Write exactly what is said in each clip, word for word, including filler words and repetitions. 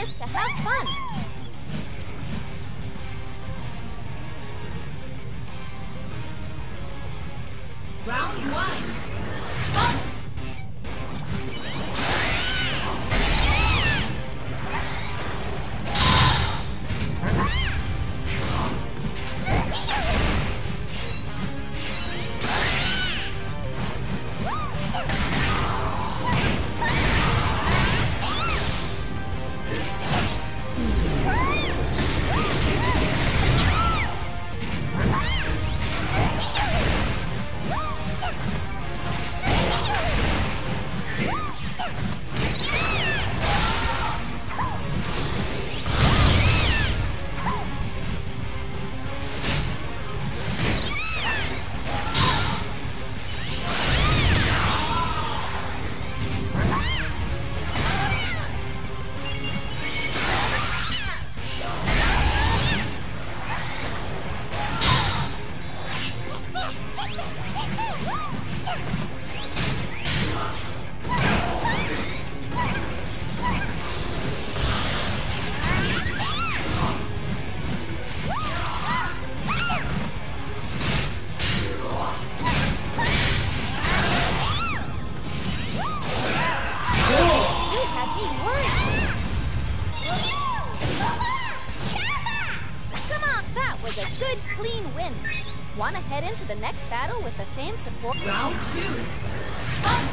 this to have fun. Round one. Fight! Was a good, clean win. Want to head into the next battle with the same support? Round two. Fight!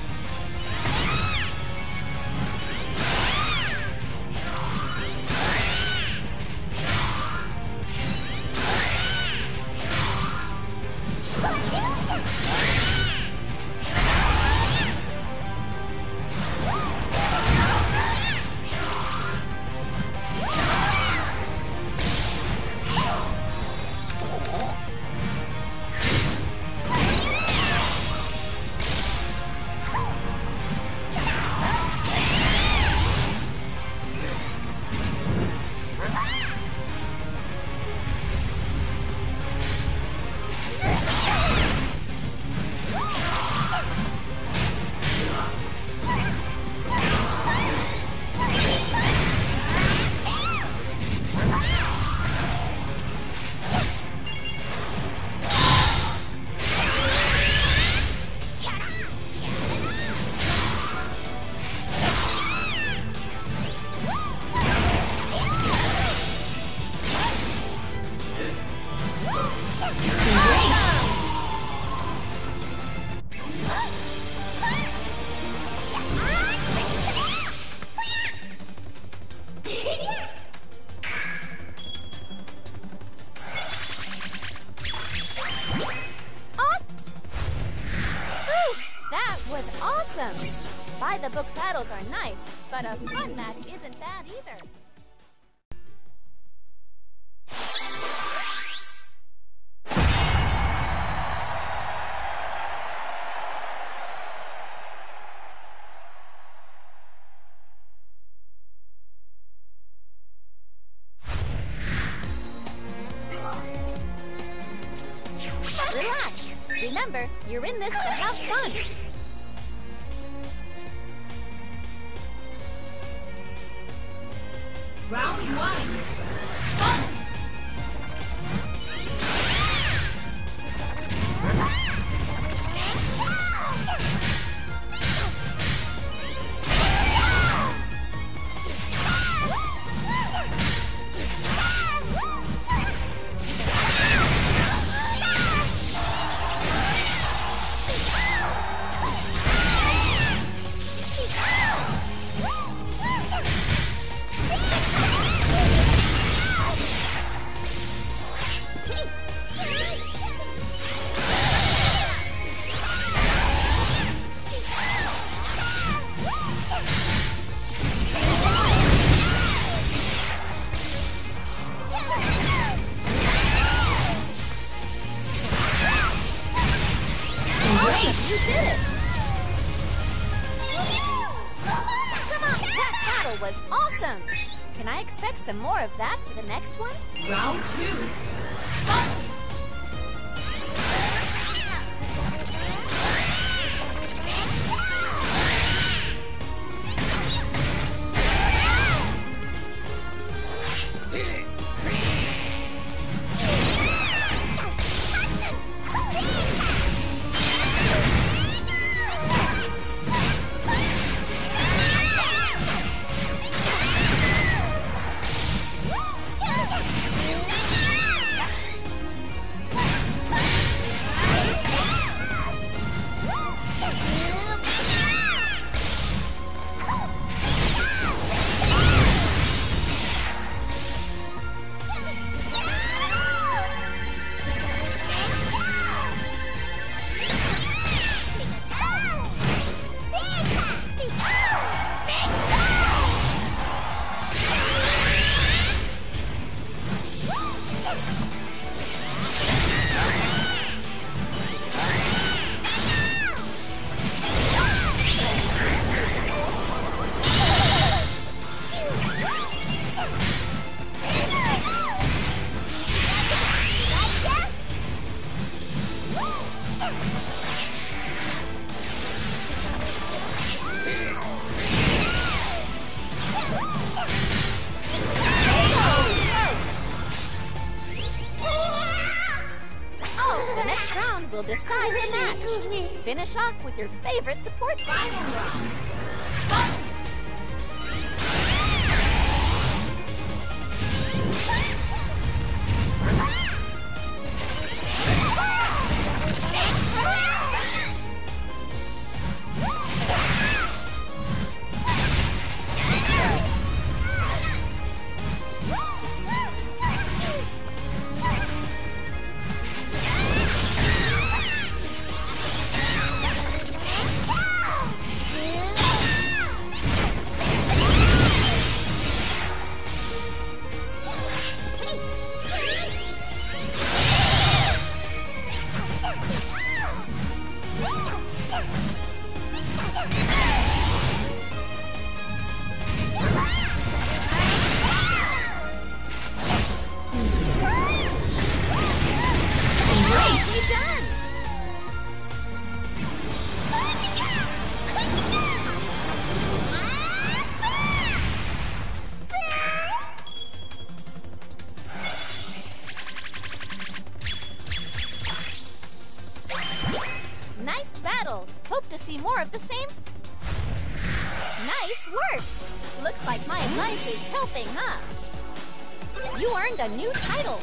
By-the-book battles are nice, but a fun match isn't bad either. Relax. Remember, you're in this to have fun. Round one. Fight! You did it! Come on, that battle was awesome! Can I expect some more of that for the next one? Round two. Fight! decide the match. Finish off with your favorite support. Final round. Fight! Nice battle! Hope to see more of the same. Nice work! Looks like my advice is helping, huh? You earned a new title!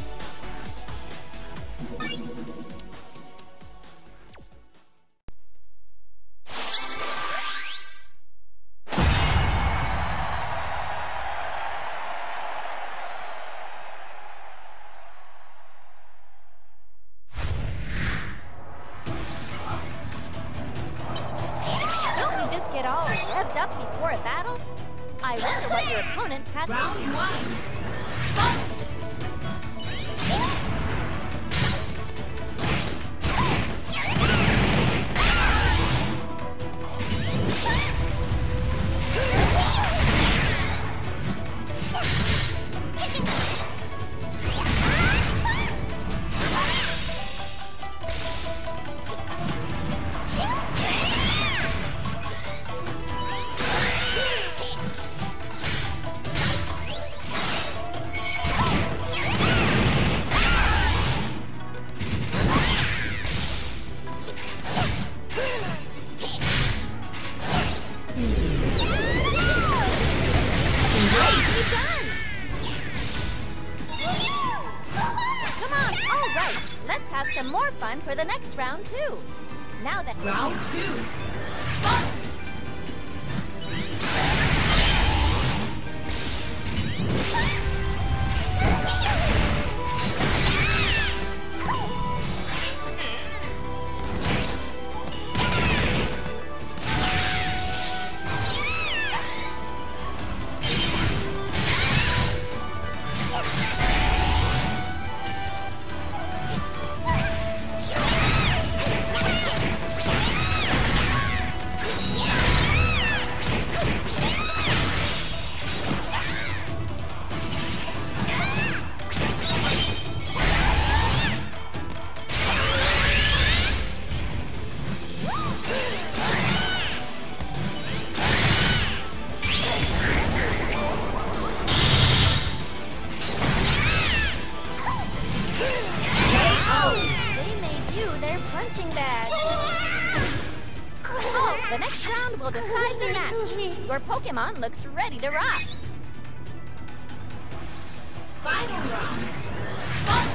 Get all revved up before a battle? I wonder what your opponent had. Round one. Fight! Let's have some more fun for the next round, too. Now that round two. Fight! punching bag. Oh, the next round will decide the match. Your Pokemon looks ready to rock. Final round. Fight!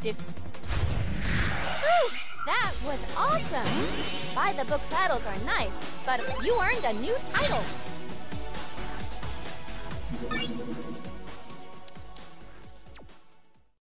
Def Whew, that was awesome! By the book battles are nice, but you earned a new title!